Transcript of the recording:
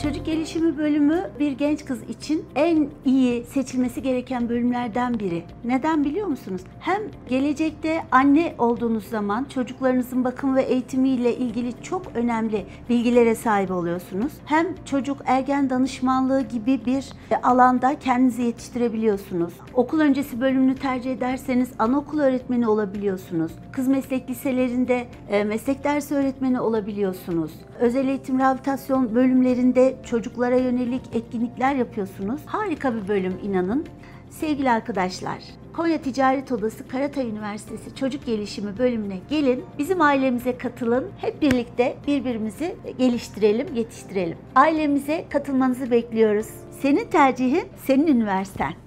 Çocuk gelişimi bölümü bir genç kız için en iyi seçilmesi gereken bölümlerden biri. Neden biliyor musunuz? Hem gelecekte anne olduğunuz zaman çocuklarınızın bakım ve eğitimiyle ilgili çok önemli bilgilere sahip oluyorsunuz. Hem çocuk ergen danışmanlığı gibi bir alanda kendinizi yetiştirebiliyorsunuz. Okul öncesi bölümünü tercih ederseniz anaokul öğretmeni olabiliyorsunuz. Kız meslek liselerinde meslek dersi öğretmeni olabiliyorsunuz. Özel eğitim rehabilitasyon bölümlerinde çocuklara yönelik etkinlikler yapıyorsunuz. Harika bir bölüm, inanın. Sevgili arkadaşlar, Konya Ticaret Odası Karatay Üniversitesi Çocuk Gelişimi bölümüne gelin, bizim ailemize katılın, hep birlikte birbirimizi geliştirelim, yetiştirelim. Ailemize katılmanızı bekliyoruz. Senin tercihin, senin üniversiten.